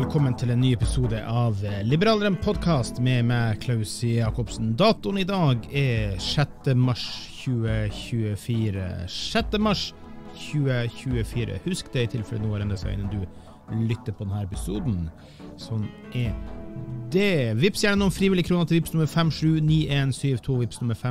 velkommen til en ny episode av Liberaleren podcast med meg, Klaus Jakobsen. Datoen i dag 6. mars 2024. 6. mars 2024. Husk det i tilfelle noe enda seg innen du lytter på denne episoden. Sånn det. Vips gjerne noen frivillige kroner til Vips nummer 579172. Vips nummer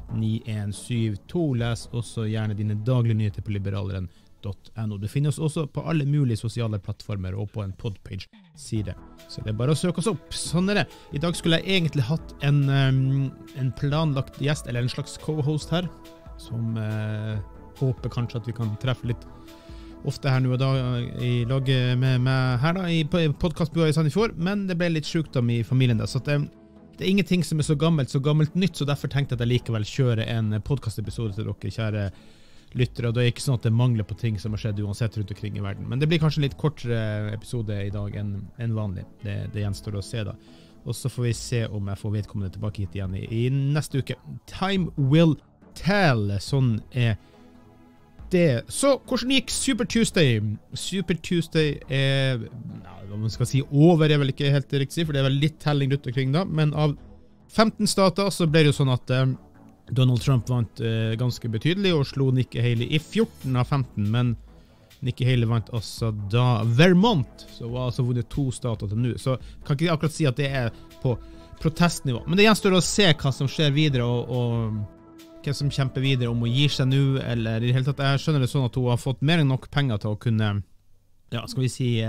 579172. Les også gjerne dine daglige nyheter på liberaleren.no. Du finner oss også på alle mulige sosiale plattformer og på en podpage-side. Så det bare å søke oss opp. Sånn det. I dag skulle jeg egentlig hatt en planlagt gjest, eller en slags co-host her, som håper kanskje at vi kan treffe litt ofte her nå og da i lag med meg her da, i podcastbua i Sandefjord, men det ble litt sykdom i familien da, så det er ingenting som så gammelt nytt, så derfor tenkte jeg at jeg likevel kjører en podcastepisode til dere, kjære lyttere, og det ikke sånn at det mangler på ting som har skjedd uansett rundt omkring i verden. Men det blir kanskje en litt kortere episode i dag enn vanlig. Det gjenstår å se da. Og så får vi se om jeg får vedkommende tilbake hit igjen i neste uke. Time will tell. Sånn det. Så, hvordan gikk Super Tuesday? Super Tuesday hva man skal si, over vel ikke helt riktig, for det vel litt telling rundt omkring da, men av 15 stater så ble det jo sånn at Donald Trump vant ganske betydelig og slo Nikki Haley i 14 av 15, men Nikki Haley vant altså da Vermont, så var altså vunnet 2 stater til nå, så kan ikke akkurat si at det på protestnivå, men det gjenstår å se hva som skjer videre og hvem som kjemper videre om å gi seg nå, eller i det hele tatt, jeg skjønner det sånn at hun har fått mer enn nok penger til å kunne, ja, skal vi si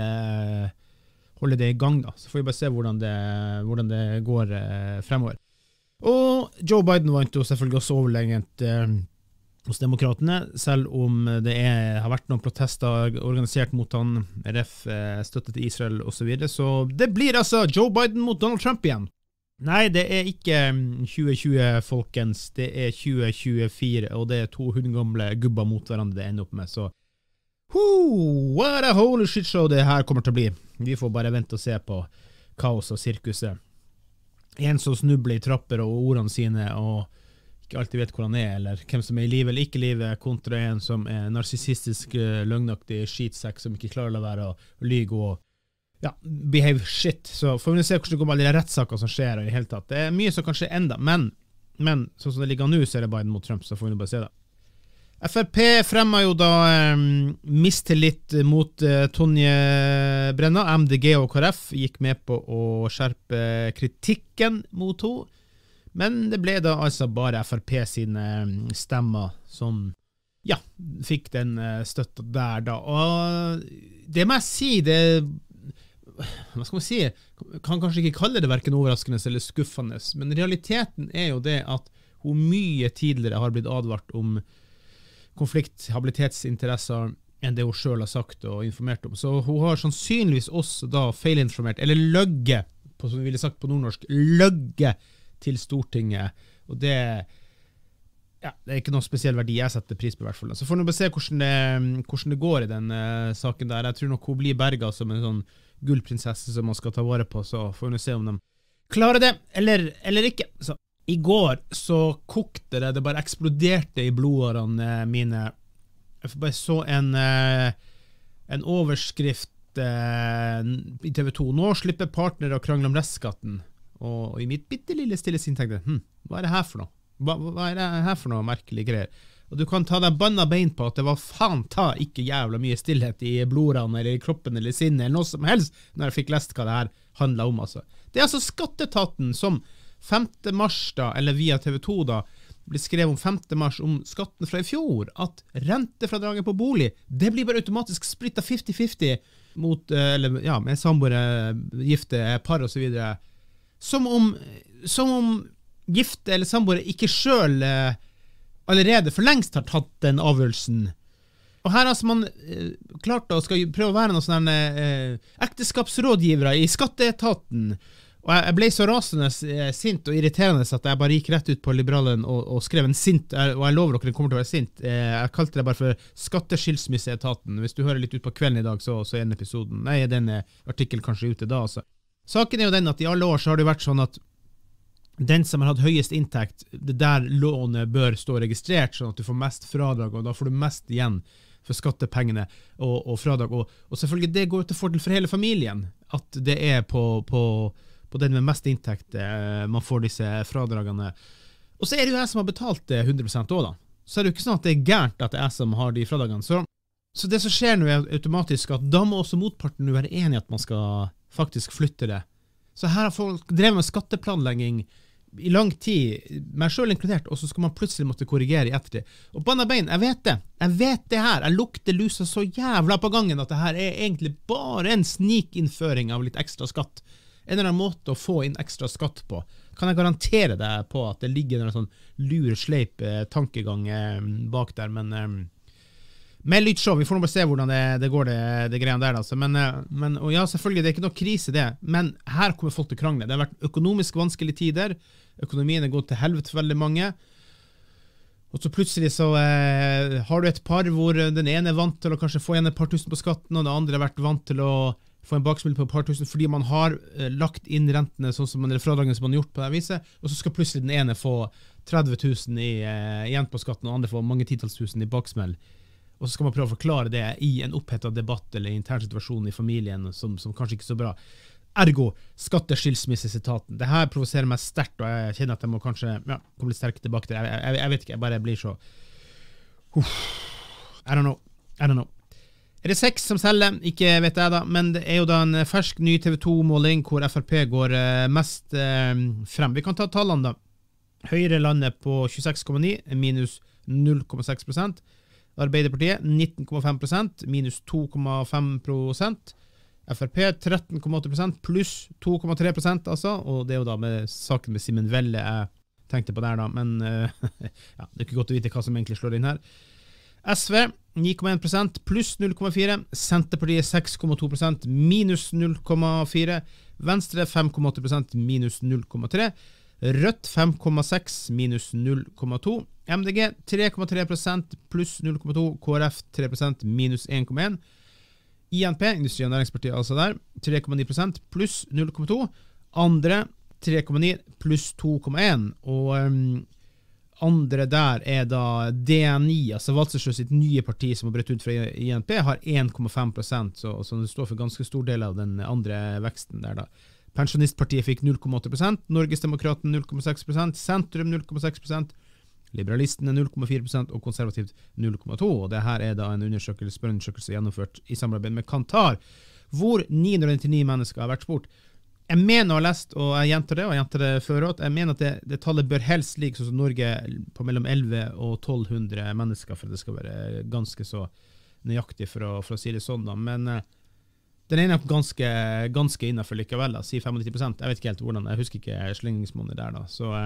holde det i gang da, så får vi bare se hvordan det går fremover. Og Joe Biden vant jo selvfølgelig også overlegent hos demokratene, selv om det har vært noen protester organisert mot han, RF, støtte til Israel og så videre, så det blir altså Joe Biden mot Donald Trump igjen. Nei, det ikke 2020, folkens, det 2024, og det 200 gamle gubber mot hverandre det ender opp med, så what a holy shit show det her kommer til å bli. Vi får bare vente og se på kaos og sirkuset. En som snubler i trapper og ordene sine og ikke alltid vet hvor han eller hvem som i livet eller ikke livet, kontra en som narsissistisk, løgnaktig skitsekk som ikke klarer å la være å lyge og ja, behave shit. Så får vi se hvordan det går med alle de rettssaker som skjer i det hele tatt. Det mye som kan skje enda, men sånn som det ligger nå, så det Biden mot Trump, så får vi bare se det. FRP fremmet jo da mistillit mot Tonje Brenna. MDG og KrF gikk med på å skjerpe kritikken mot henne, men det ble da altså bare FRP sine stemmer som ja, fikk den støtta der da, og det må jeg si, hva skal man si, kan kanskje ikke kalle det hverken overraskende eller skuffende, men realiteten jo det at hun mye tidligere har blitt advart om konflikt, habilitetsinteresser enn det hun selv har sagt og informert om. Så hun har sannsynligvis også da feilinformert, eller løgge, som vi ville sagt på nordnorsk, løgge til Stortinget. Og det ikke noe spesiell verdi jeg setter pris på i hvert fall. Så får vi bare se hvordan det går i den saken der. Jeg tror nok hun blir berget som en sånn gullprinsesse som man skal ta vare på, så får vi se om de klarer det, eller ikke. Så i går så kokte det bare eksploderte i blodårene mine. Jeg bare så en overskrift i TV 2. Nå slipper partnere å krangle om restskatten. Og i mitt bittelille stille sinn tenkte jeg, hva det her for noe? Hva det her for noe merkelige greier? Og du kan ta deg banna bein på at det var faen ikke jævla mye stillhet i blodårene eller i kroppen eller i sinnet eller noe som helst når jeg fikk lest hva det her handlet om altså. Det altså Skatteetaten som 5. mars da, eller via TV 2 da, ble skrevet om 5. mars om skatten fra i fjor, at rentefradraget på bolig, det blir bare automatisk splittet 50-50 mot, eller ja, med samboere, gifte, par og så videre. Som om gifte eller samboere ikke selv allerede for lengst har tatt den avgjørelsen. Og her altså man klart å skal prøve å være noen sånne ekteskapsrådgivere i Skatteetaten, og jeg ble så rasende sint og irriterende at jeg bare gikk rett ut på Liberalen og skrev en sint, og jeg lover dere den kommer til å være sint. Jeg kalte det bare for Skatteskilsmisseetaten. Hvis du hører litt ut på kvelden i dag, så den episoden, den artikkelen kanskje ute da altså. Saken jo den at i alle år så har det vært sånn at den som har hatt høyest inntekt, det der lånet bør stå registrert sånn at du får mest fradrag, og da får du mest igjen for skattepengene og fradrag, og selvfølgelig det går til fordel for hele familien. at det på den med mest inntekt man får disse fradragene. Og så det jo jeg som har betalt det 100% også da. Så det jo ikke sånn at det gærent at det jeg som har de fradragene. Så det som skjer nå automatisk at da må også motparten nå være enig at man skal faktisk flytte det. Så her har folk drevet med skatteplanlegging i lang tid, meg selv inkludert, og så skal man plutselig måtte korrigere i ettertid. Og på andre bein, jeg vet det her, jeg lukter lusa så jævla på gangen at det her egentlig bare en snikinnføring av litt ekstra skatt. En eller annen måte å få inn ekstra skatt på. Kan jeg garantere deg på at det ligger en sånn lur, sleip tankegang bak der, men med litt show, vi får nå bare se hvordan det går det greiene der altså. Men og ja, selvfølgelig, det ikke noe krise det, men her kommer folk til å krangle. Det har vært økonomisk vanskelige tider, økonomien gått til helvete for veldig mange, og så plutselig så har du et par hvor den ene vant til å kanskje få igjen et par tusen på skatten, og den andre har vært vant til å få en baksmill på et par tusen, fordi man har lagt inn rentene sånn som eller fradragene som man har gjort på det viset, og så skal plutselig den ene få 30 000 igjen på skatten, og den andre får mange titals tusen i baksmell. Og så skal man prøve å forklare det i en opphettet debatt eller intern situasjon i familien som kanskje ikke er så bra. Ergo, skatteskilsmissesitaten. Det her provoserer meg sterkt, og jeg kjenner at jeg må kanskje komme litt sterkt tilbake til det. Jeg vet ikke, jeg bare blir så... I don't know. Det 6 som selger? Ikke vet jeg da, men det jo da en fersk ny TV2-måling hvor FRP går mest frem. Vi kan ta tallene da. Høyre lander på 26,9, minus 0,6%. Arbeiderpartiet 19,5%, minus 2,5%. FRP 13,8%, pluss 2,3% altså, og det jo da med saken med Simen Velle jeg tenkte på der da, men ja, det ikke godt å vite hva som egentlig slår inn her. SV 9,1%, pluss 0,4%, Senterpartiet 6,2%, minus 0,4%, Venstre 5,8%, minus 0,3%, Rødt 5,6, minus 0,2%, MDG 3,3%, pluss 0,2%, KrF 3%, minus 1,1%, INP, Industri- og Næringspartiet altså der, 3,9%, pluss 0,2%, andre 3,9%, pluss 2,1%, og andre der da DNI, altså Valsersjø sitt nye parti som har bredt ut fra INP, har 1,5%, så det står for ganske stor del av den andre veksten der da. Pensjonistpartiet fikk 0,8%, Norgesdemokraten 0,6%, Sentrum 0,6%, Liberalistene 0,4% og konservativt 0,2%. Og det her da en spørreundersøkelse gjennomført i samarbeid med Kantar, hvor 999 mennesker har vært spurt. Jeg mener å ha lest, og jeg gjentar det, og jeg gjentar det før, at jeg mener at det tallet bør helst ligge sånn som Norge på mellom 11 og 1200 mennesker, for det skal være ganske så nøyaktig for å si det sånn da. Men den nok ganske innenfor likevel da, si 95%. Jeg vet ikke helt hvordan, jeg husker ikke slingningsmåned der da,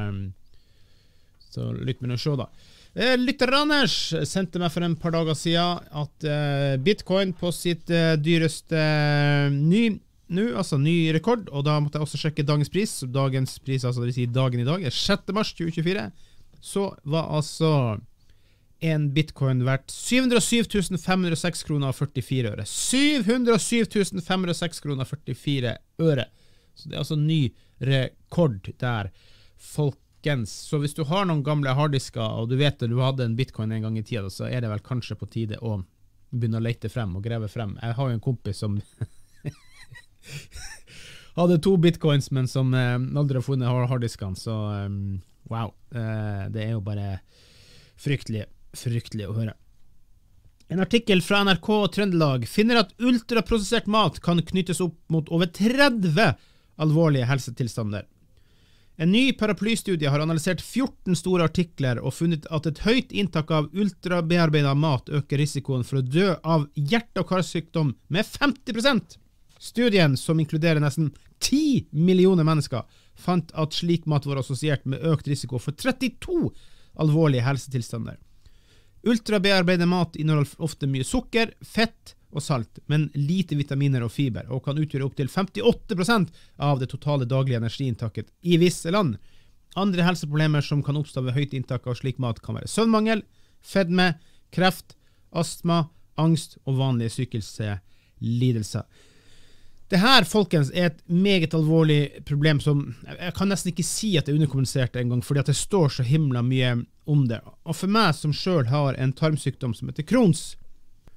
så lytt med å se da. Lytter Anders sendte meg for en par dager siden at Bitcoin på sitt dyreste ny rekord, og da måtte jeg også sjekke dagens pris. Dagens pris, altså det vil si dagen i dag, 6. mars 2024, så var altså en bitcoin verdt 707 506 kroner og 44 øre. 707 506 kroner og 44 øre. Så det altså ny rekord der, folkens. Så hvis du har noen gamle harddisker, og du vet at du hadde en bitcoin en gang i tida, så det vel kanskje på tide å begynne å lete frem og greve frem. Jeg har jo en kompis som hadde 2 bitcoins, men som aldri har funnet harddiskene, så wow, det jo bare fryktelig å høre. En artikkel fra NRK Trøndelag finner at ultraprosessert mat kan knyttes opp mot over 30 alvorlige helsetilstander. En ny paraplystudie har analysert 14 store artikler og funnet at et høyt inntak av ultrabearbeidet mat øker risikoen for å dø av hjerte- og karsykdom med 50%. Studien, som inkluderer nesten 10 millioner mennesker, fant at slik mat var assosiert med økt risiko for 32 alvorlige helsetilstander. Ultrabearbeidet mat inneholder ofte mye sukker, fett og salt, men lite vitaminer og fiber, og kan utgjøre opp til 58% av det totale daglige energiinntaket i visse land. Andre helseproblemer som kan oppstå ved høyt inntak av slik mat kan være søvnmangel, fedme, kreft, astma, angst og vanlige psykiske lidelser. Det her, folkens, et meget alvorlig problem som jeg kan nesten ikke si at det underkommunisert en gang, fordi at det står så himla mye om det. Og for meg som selv har en tarmsykdom som heter Crohns,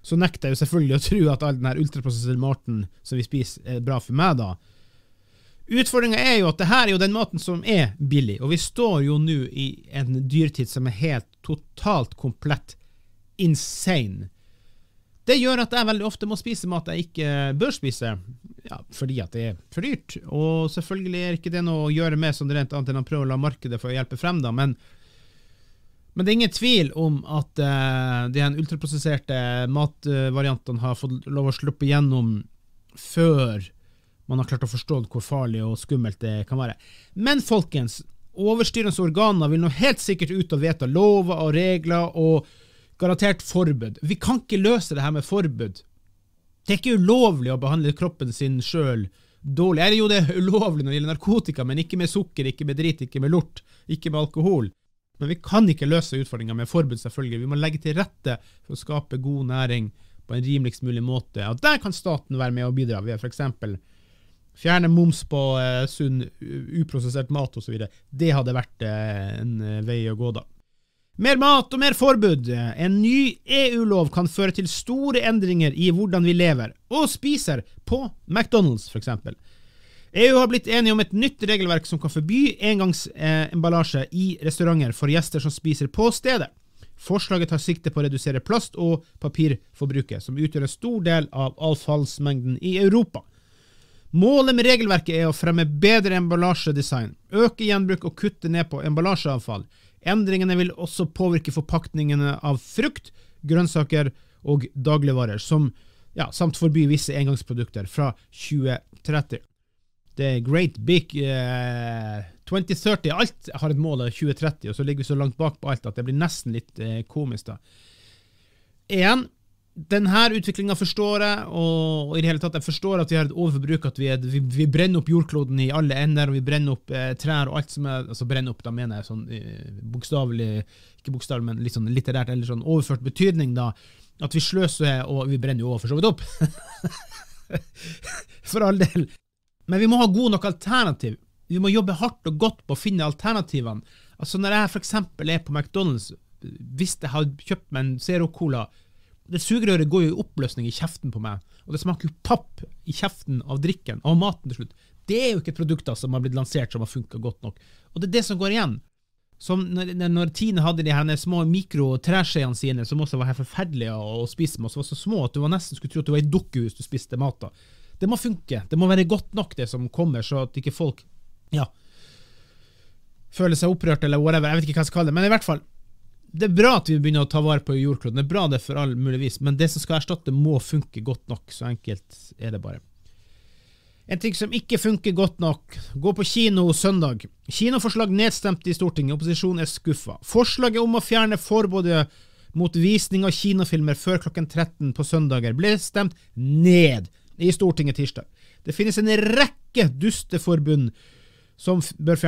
så nekter jeg jo selvfølgelig å tro at all den her ultraprosesserte maten som vi spiser bra for meg da. Utfordringen jo at det her jo den maten som billig, og vi står jo nå i en dyrtid som helt totalt komplett insane. Det gjør at jeg veldig ofte må spise mat jeg ikke bør spise, ja, fordi at det for dyrt. Og selvfølgelig ikke det noe å gjøre med sånn rent annet enn å prøve å la markedet for å hjelpe frem da, men det ingen tvil om at de ultraprosesserte matvariantene har fått lov å sluppe gjennom før man har klart å forstå hvor farlig og skummelt det kan være. Men folkens, overstyrende organer vil nå helt sikkert ut og vedta lover og regler og garantert forbud. Vi kan ikke løse det her med forbud. Det ikke ulovlig å behandle kroppen sin selv dårlig. Jo det ulovlig når det gjelder narkotika, men ikke med sukker, ikke med drit, ikke med lort, ikke med alkohol. Men vi kan ikke løse utfordringer med forbud selvfølgelig. Vi må legge til rette for å skape god næring på en rimeligst mulig måte. Og der kan staten være med og bidra ved for eksempel fjerne moms på sunn, uprosessert mat og så videre. Det hadde vært en vei å gå da. Mer mat og mer forbud. En ny EU-lov kan føre til store endringer i hvordan vi lever og spiser på McDonald's for eksempel. EU har blitt enige om et nytt regelverk som kan forby engangsemballasje i restauranter for gjester som spiser på stedet. Forslaget tar sikte på å redusere plast- og papirforbruket, som utgjør en stor del av avfallsmengden i Europa. Målet med regelverket å fremme bedre emballasjedesign, øke gjenbruk og kutte ned på emballasjeavfall. Endringene vil også påvirke forpakningene av frukt, grønnsaker og dagligvarer, samt forby visse engangsprodukter fra 2030. Det Great Big 2030, alt har et mål av 2030, og så ligger vi så langt bak på alt at det blir nesten litt komisk da. Denne utviklingen forstår jeg, og i det hele tatt jeg forstår at vi har et overforbruk, at vi brenner opp jordkloden i alle ender, og vi brenner opp trær og alt som altså brenner opp, da mener jeg sånn bokstavelig, ikke bokstavelig, men litt sånn litterært, eller sånn overført betydning da, at vi sløser, og vi brenner jo også for så vidt opp. For all del. Men vi må ha god nok alternativ. Vi må jobbe hardt og godt på å finne alternativene. Altså når jeg for eksempel på McDonald's, hvis jeg har kjøpt meg en Zero Cola, det sugerøret går jo i oppløsning i kjeften på meg, og det smaker jo papp i kjeften av drikken, av maten til slutt. Det jo ikke produkter som har blitt lansert som har funket godt nok. Og det det som går igjen. Som når Tine hadde de her små mikro-træskjeiene sine, som også var helt forferdelige å spise med, og som var så små at du nesten skulle tro at du var i dukkehus du spiste mat da. Det må funke. Det må være godt nok det som kommer, så at ikke folk, føler seg opprørt eller whatever. Jeg vet ikke hva jeg skal kalle det, men i hvert fall, det bra at vi begynner å ta vare på jordkloden. Det bra det for all mulig vis, men det som skal erstatte må funke godt nok. Så enkelt det bare. En ting som ikke funker godt nok, gå på kino søndag. Kinoforslag nedstemt i Stortinget, opposisjonen skuffet. Forslaget om å fjerne forbudet mot visning av kinofilmer før klokken 13 på søndager ble stemt ned i Stortinget tirsdag. Det finnes en rekke dusteforbud som bør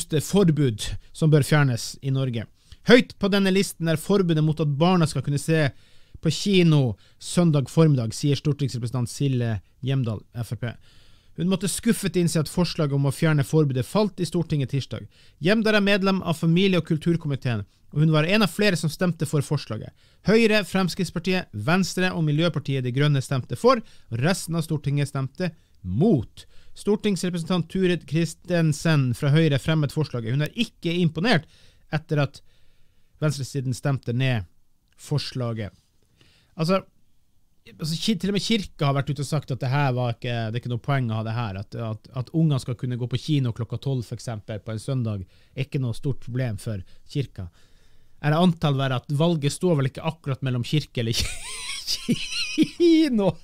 fjernes i Norge. Høyt på denne listen forbudet mot at barna skal kunne se på kino søndag formiddag, sier stortingsrepresentant Silje Hjemdal, FrP. Hun måtte skuffet innse at forslaget om å fjerne forbudet falt i Stortinget tirsdag. Hjemdal medlem av familie- og kulturkomiteen, og hun var en av flere som stemte for forslaget. Høyre, Fremskrittspartiet, Venstre og Miljøpartiet De Grønne stemte for, og resten av Stortinget stemte mot. Stortingsrepresentant Turid Kristensen fra Høyre fremmet forslaget. Hun ikke imponert etter at venstresiden stemte ned forslaget. Altså, til og med kirka har vært ute og sagt at det her var ikke, det ikke noe poeng å ha det her, at ungene skal kunne gå på kino klokka 12 for eksempel på en søndag, ikke noe stort problem for kirka. Det antall være at valget står vel ikke akkurat mellom kirke eller kino?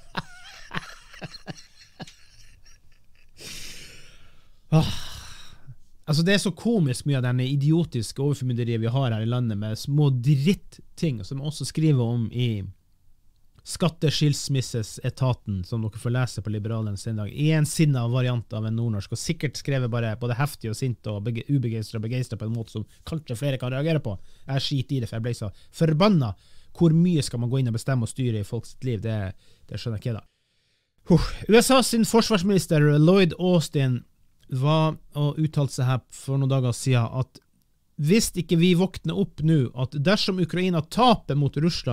Altså det så komisk mye av denne idiotiske overformynderiet vi har her i landet med små drittting, som også skriver om i Skatteskilsmissesetaten, som dere får lese på Liberalens en dag, i en sinnet variant av en nordnorsk, og sikkert skrevet bare både heftig og sint og ubegeistret og begeistret på en måte som kanskje flere kan reagere på. Jeg skiter i det, for jeg ble så forbannet. Hvor mye skal man gå inn og bestemme og styre i folks liv? Det skjønner jeg ikke da. USA sin forsvarsminister Lloyd Austin var og uttalte seg her for noen dager siden at hvis ikke vi våkner opp nå, at dersom Ukraina taper mot Russland,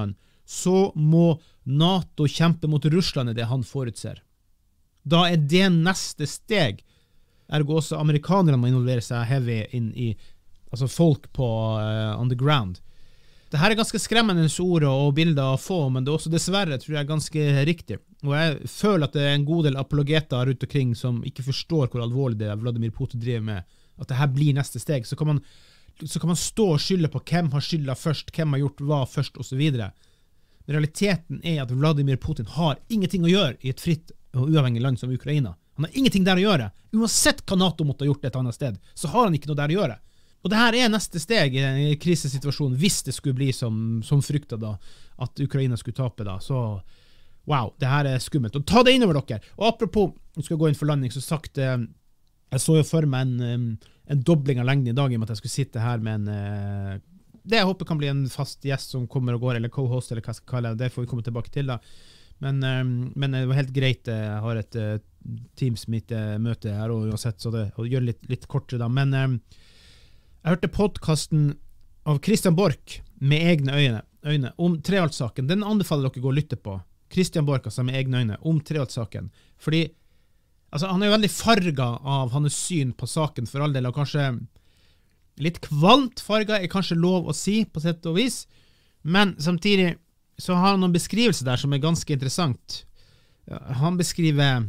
så må NATO kjempe mot Russland i det han forutser. Da det neste steg. Ergo også amerikanerne må involvere seg heavy inn i altså folk på on the ground. Dette ganske skremmende ord og bilder å få, men det også dessverre tror jeg ganske riktig. Og jeg føler at det en god del apologeter rundt omkring som ikke forstår hvor alvorlig det Vladimir Putin driver med, at dette blir neste steg. Så kan man stå og skylde på hvem har skylda først, hvem har gjort hva først, og så videre. Men realiteten at Vladimir Putin har ingenting å gjøre i et fritt og uavhengig land som Ukraina. Han har ingenting der å gjøre. Uansett hva NATO måtte ha gjort et annet sted, så har han ikke noe der å gjøre. Og det her neste steg i en krisesituasjon, hvis det skulle bli som fryktet da, at Ukraina skulle tape da, så wow, det her skummelt. Og ta det innover dere. Og apropos, jeg skal gå inn for landing, så sagt, jeg så jo for meg en dobling av lengden i dag, i og med at jeg skulle sitte her med det jeg håper kan bli en fast gjest som kommer og går, eller co-host, eller hva jeg skal kalle det, det får vi komme tilbake til da. Men det var helt greit, jeg har et Teams-møte her og uansett, så det gjør litt kortere da. Men jeg hørte podcasten av Christian Borch med egne øyne om Treholt-saken. Den anbefaler dere å gå og lytte på. Christian Borch altså med egne øyne om Treholt-saken. Fordi altså, han jo veldig farget av hans syn på saken for all del, og kanskje litt kvalt farget kanskje lov å si på sett og vis. Men samtidig så har han noen beskrivelser der som ganske interessant. Han beskriver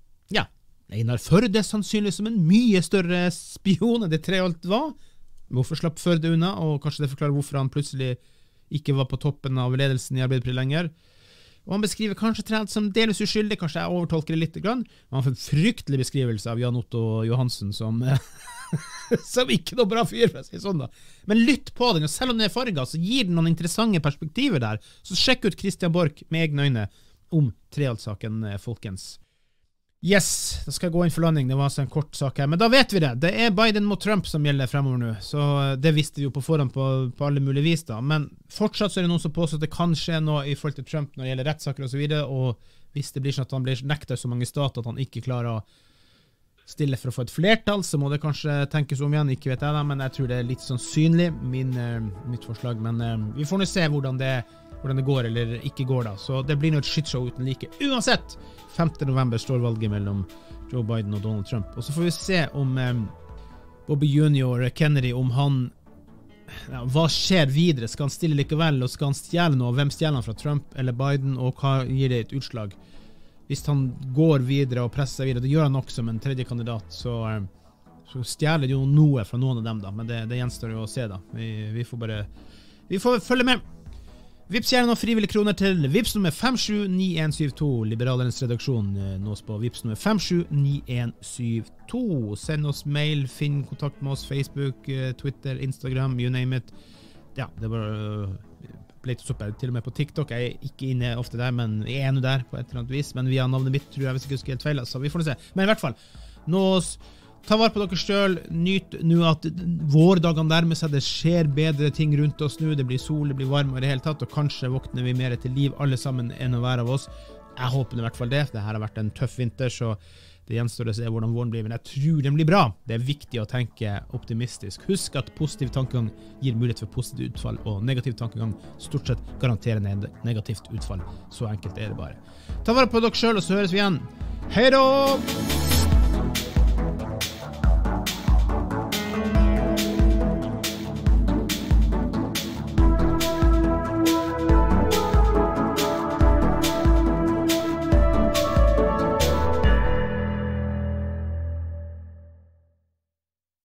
Einar Førde sannsynlig som en mye større spion enn det Treholt var. Hvorfor slapp Førde unna, og kanskje det forklarer hvorfor han plutselig ikke var på toppen av ledelsen i Arbeiderpartiet lenger. Og han beskriver kanskje Treholt som delvis uskyldig, kanskje jeg overtolker det litt grann. Han får en fryktelig beskrivelse av Jan Otto Johansen som som ikke noe bra fyr, for å si sånn da. Men lytt på den, og selv om den farget, så gir den noen interessante perspektiver der. Så sjekk ut Christian Borch med egne øyne om Treholt-saken, folkens. Yes, da skal jeg gå inn for landing. Det var altså en kort sak her, men da vet vi det. Det Biden mot Trump som gjelder fremover nå, så det visste vi jo på forhånd på alle mulige vis da. Men fortsatt så det noen som påstår at det kan skje noe i forhold til Trump når det gjelder rettssaker og så videre, og hvis det blir sånn at han blir nektet så mange stater at han ikke klarer å stille for å få et flertall, så må det kanskje tenkes om igjen, ikke vet jeg da, men jeg tror det litt sannsynlig, mitt forslag, men vi får nå se hvordan det går eller ikke går da, så det blir noe et shitshow uten like. Uansett, 5. november står valget mellom Joe Biden og Donald Trump, og så får vi se om Bobby Jr. Kennedy, om han hva skjer videre, skal han stille likevel, og skal han stjele noe, hvem stjeler han fra Trump eller Biden, og hva gir det et utslag? Hvis han går videre og presser seg videre, det gjør han nok som en tredje kandidat, så stjeler det jo noe fra noen av dem da, men det gjenstår jo å se da. Vi får følge med. Vips gjerne noen frivillige kroner til Vips nummer 579172, Liberalerens redaksjon, nås på Vips nummer 579172. Send oss mail, finn kontakt med oss, Facebook, Twitter, Instagram, you name it. Ja, det bare lete oss opp, til og med på TikTok. Jeg ikke inne ofte der, men jeg nå der på et eller annet vis, men via navnet mitt tror jeg hvis ikke husker helt feil, så vi får det se. Men i hvert fall, ta vare på dere selv, nyt nå at vårdagene nærmer seg, det skjer bedre ting rundt oss nå, det blir sol, det blir varme i det hele tatt, og kanskje våkner vi mer til liv alle sammen enn å være av oss. Jeg håper i hvert fall det, for det her har vært en tøff vinter, så det gjenstår å se hvordan våren blir, men jeg tror den blir bra. Det viktig å tenke optimistisk. Husk at positiv tankegang gir mulighet for positivt utfall, og negativ tankegang stort sett garanterer negativt utfall. Så enkelt det bare. Ta vare på dere selv, og så høres vi igjen. Hei da!